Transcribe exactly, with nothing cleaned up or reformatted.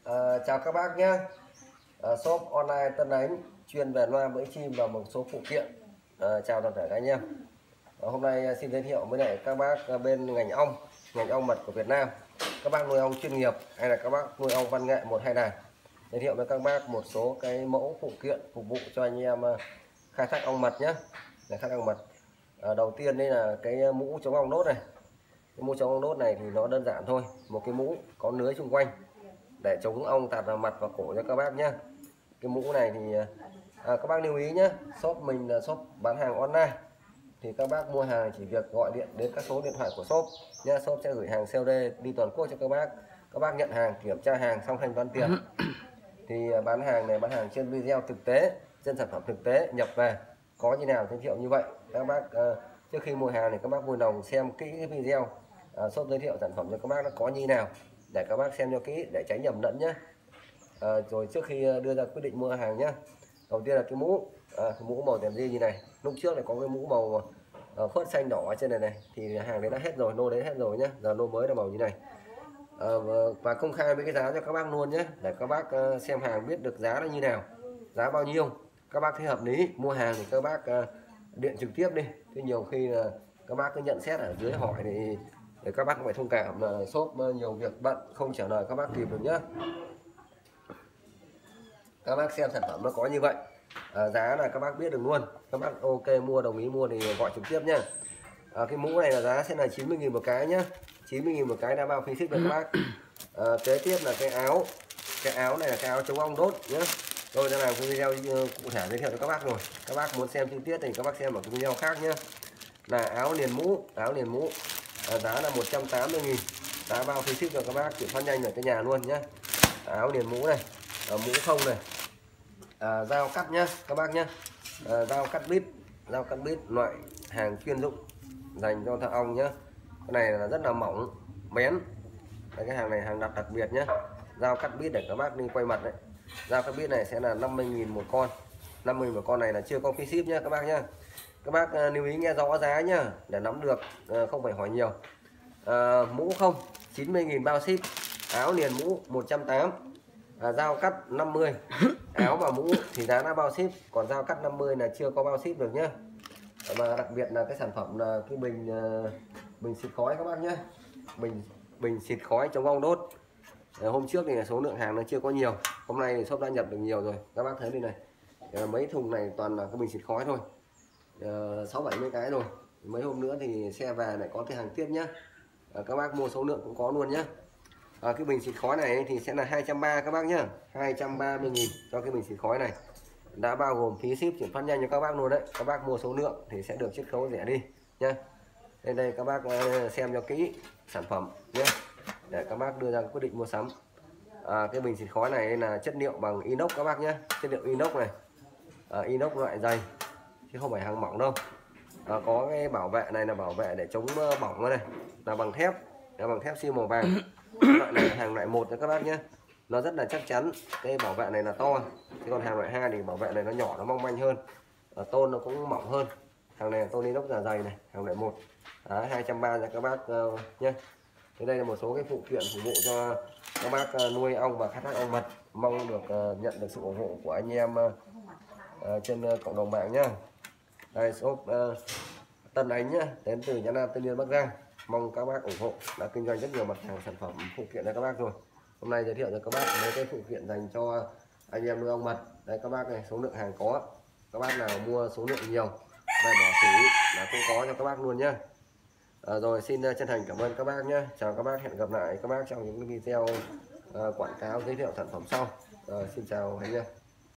À, chào các bác nhé. À, shop online Tân Ánh chuyên về loa bẫy chim và một số phụ kiện. À, chào toàn thể các anh em. À, hôm nay xin giới thiệu với lại các bác bên ngành ong, ngành ong mật của Việt Nam. Các bác nuôi ong chuyên nghiệp hay là các bác nuôi ong văn nghệ một hai đàn. Giới thiệu với các bác một số cái mẫu phụ kiện phục vụ cho anh em khai thác ong mật nhé. Để khai thác ong mật. À, đầu tiên đây là cái mũ chống ong đốt này. Cái mũ chống ong đốt này thì nó đơn giản thôi, một cái mũ có lưới xung quanh để chống ong tạt vào mặt và cổ cho các bác nhé. Cái mũ này thì à, các bác lưu ý nhé, shop mình là shop bán hàng online thì các bác mua hàng chỉ việc gọi điện đến các số điện thoại của shop nhé. Shop sẽ gửi hàng xê ô đê đi toàn quốc cho các bác. Các bác nhận hàng, kiểm tra hàng xong thanh toán tiền. Thì bán hàng này bán hàng trên video thực tế, trên sản phẩm thực tế nhập về có như nào giới thiệu như vậy. Các bác à, trước khi mua hàng thì các bác vui lòng xem kỹ cái video à, shop giới thiệu sản phẩm cho các bác nó có như nào để các bác xem cho kỹ để tránh nhầm lẫn nhé. À, rồi trước khi đưa ra quyết định mua hàng nhé, đầu tiên là cái mũ, à, cái mũ màu đèn di như này. Lúc trước này có cái mũ màu uh, phớt xanh đỏ ở trên này này thì hàng đấy đã hết rồi, lô đấy hết rồi nhé. Giờ lô mới là màu như này. À, và công khai với cái giá cho các bác luôn nhé, để các bác uh, xem hàng biết được giá nó như nào, giá bao nhiêu. Các bác thấy hợp lý mua hàng thì các bác uh, điện trực tiếp đi. Thế nhiều khi là các bác cứ nhận xét ở dưới hỏi thì để các bác cũng phải thông cảm là shop nhiều việc bận không trả lời các bác kịp được nhé. Các bác xem sản phẩm nó có như vậy, à, giá là các bác biết được luôn. Các bác ok mua đồng ý mua thì gọi trực tiếp nhé. À, cái mũ này là giá sẽ là chín mươi nghìn một cái nhé, chín mươi nghìn một cái đã bao phí ship cho các bác. À, kế tiếp là cái áo, cái áo này là cái áo chống ong đốt nhé. Tôi đã làm cái video cụ thể giới thiệu cho các bác rồi. Các bác muốn xem chi tiết thì các bác xem ở cái video khác nhé. Là áo liền mũ, áo liền mũ à, giá là một trăm tám mươi nghìn, đã bao phí ship cho các bác, chuyển phát nhanh ở cái nhà luôn nhé. Áo liền mũ này, à, mũ không này, à, dao cắt nhá các bác nhé, à, dao cắt bít, dao cắt bít loại hàng chuyên dụng dành cho thợ ong nhé. Cái này là rất là mỏng bén. Đấy, cái hàng này hàng đặt đặc biệt nhé. Dao cắt bít để các bác đi quay mặt đấy. Dao cắt bít này sẽ là năm mươi nghìn một con, năm mươi nghìn một con này là chưa có phí ship nhé các bác nhé. Các bác uh, lưu ý nghe rõ giá nhá để nắm được, uh, không phải hỏi nhiều. Uh, mũ không chín mươi nghìn bao ship, áo liền mũ một trăm tám mươi, à, dao cắt năm mươi. Áo và mũ thì giá đã bao ship, còn dao cắt năm mươi là chưa có bao ship được nhé. Và đặc biệt là cái sản phẩm là cái bình uh, bình xịt khói các bác nhé, bình bình xịt khói chống ong đốt. Uh, hôm trước thì số lượng hàng nó chưa có nhiều, hôm nay thì shop đã nhập được nhiều rồi. Các bác thấy đây này, uh, mấy thùng này toàn là cái bình xịt khói thôi, sáu bảy mươi cái rồi. Mấy hôm nữa thì xe về lại có cái hàng tiếp nhé. À, các bác mua số lượng cũng có luôn nhé. À, cái bình xịt khói này thì sẽ là hai trăm ba mươi các bác nhé, hai trăm ba mươi nghìn cho cái bình xịt khói này, đã bao gồm phí ship chuyển phát nhanh cho các bác luôn đấy. Các bác mua số lượng thì sẽ được chiết khấu rẻ đi nhé. Đây đây các bác xem cho kỹ sản phẩm nhé để các bác đưa ra quyết định mua sắm. À, cái bình xịt khói này là chất liệu bằng inox các bác nhé, chất liệu inox này, à, inox loại dày chứ không phải hàng mỏng đâu. À, có cái bảo vệ này là bảo vệ để chống bỏng này, là bằng thép, là bằng thép siêu màu vàng. Loại này là hàng loại một cho các bác nhé, nó rất là chắc chắn. Cái bảo vệ này là to, chứ còn hàng loại hai thì bảo vệ này nó nhỏ, nó mong manh hơn, à, tôn nó cũng mỏng hơn. Hàng này là tôn inox là dày này, hàng loại một. hai trăm ba mươi cho các bác uh, nhé. Thế đây là một số cái phụ kiện phục vụ cho các bác uh, nuôi ong và khai thác ong mật. Mong được uh, nhận được sự ủng hộ của anh em uh, uh, trên uh, cộng đồng mạng nhé. Đây shop uh, Tân Ánh nhá, đến từ Nhã Nam, Tân Yên, Bắc Giang. Mong các bác ủng hộ, đã kinh doanh rất nhiều mặt hàng sản phẩm phụ kiện cho các bác rồi. Hôm nay giới thiệu cho các bác mấy cái phụ kiện dành cho anh em nuôi ong mật. Đây các bác này, số lượng hàng có, các bác nào mua số lượng nhiều đây bỏ xỉ là cũng có cho các bác luôn nhá. À, rồi xin chân thành cảm ơn các bác nhé. Chào các bác, hẹn gặp lại các bác trong những video uh, quảng cáo giới thiệu sản phẩm sau. À, xin chào anh em.